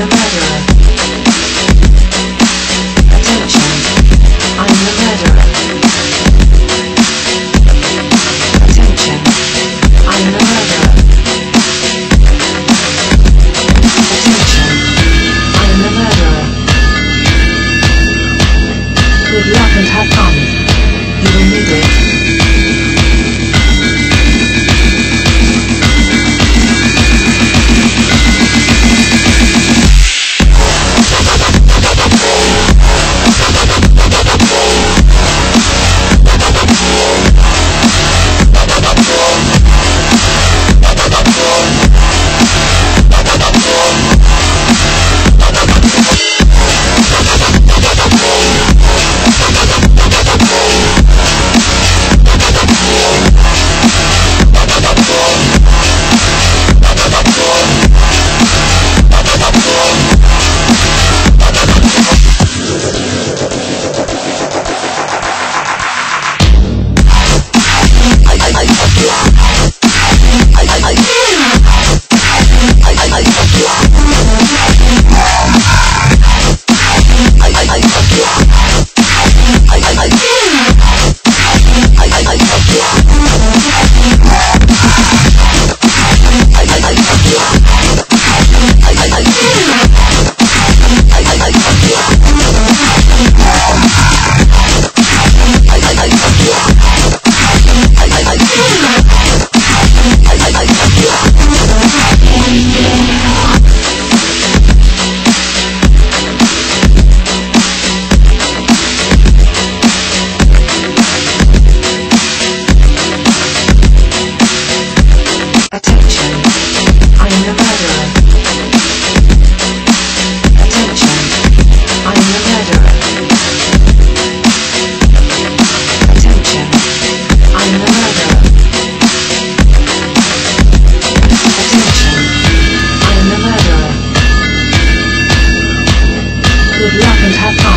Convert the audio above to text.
the murderer. Attention, I'm the murderer. Attention, I'm the murderer. Attention, I'm the murderer. Good luck and have fun. You will need it. Good luck and have fun.